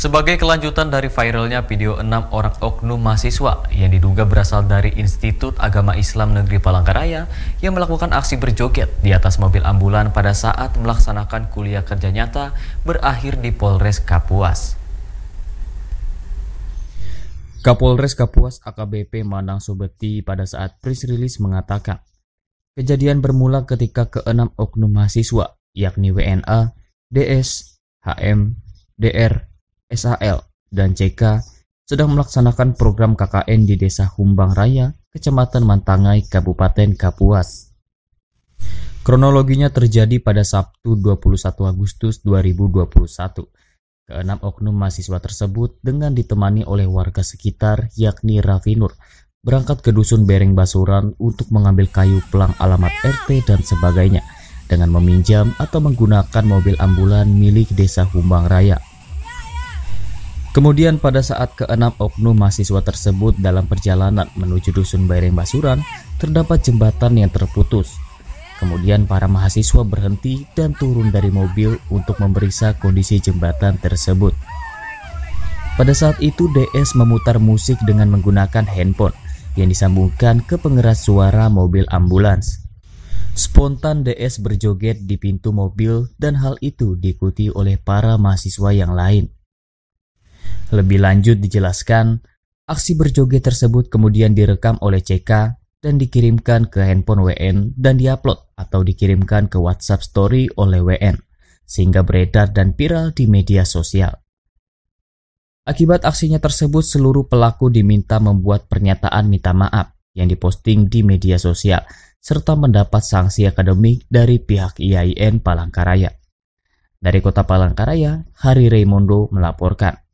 Sebagai kelanjutan dari viralnya video 6 orang oknum mahasiswa yang diduga berasal dari Institut Agama Islam Negeri Palangkaraya yang melakukan aksi berjoget di atas mobil ambulan pada saat melaksanakan kuliah kerja nyata berakhir di Polres Kapuas. Kapolres Kapuas AKBP Manang Subeti pada saat press release mengatakan, kejadian bermula ketika ke-6 oknum mahasiswa yakni WNA, DS, HM, DR, SAL, dan CK sedang melaksanakan program KKN di Desa Humbang Raya, Kecamatan Mantangai, Kabupaten Kapuas. Kronologinya terjadi pada Sabtu 21 Agustus 2021. Keenam oknum mahasiswa tersebut dengan ditemani oleh warga sekitar yakni Raffi Nur berangkat ke Dusun Bereng Basuran untuk mengambil kayu pelang alamat RT dan sebagainya dengan meminjam atau menggunakan mobil ambulan milik Desa Humbang Raya. Kemudian pada saat ke-6 oknum mahasiswa tersebut dalam perjalanan menuju Dusun Bereng Basuran, terdapat jembatan yang terputus. Kemudian para mahasiswa berhenti dan turun dari mobil untuk memeriksa kondisi jembatan tersebut. Pada saat itu DS memutar musik dengan menggunakan handphone yang disambungkan ke pengeras suara mobil ambulans. Spontan DS berjoget di pintu mobil dan hal itu diikuti oleh para mahasiswa yang lain. Lebih lanjut dijelaskan, aksi berjoget tersebut kemudian direkam oleh CK dan dikirimkan ke handphone WN dan diupload atau dikirimkan ke WhatsApp story oleh WN, sehingga beredar dan viral di media sosial. Akibat aksinya tersebut, seluruh pelaku diminta membuat pernyataan minta maaf yang diposting di media sosial, serta mendapat sanksi akademik dari pihak IAIN Palangkaraya. Dari Kota Palangkaraya, Hari Raymondo melaporkan.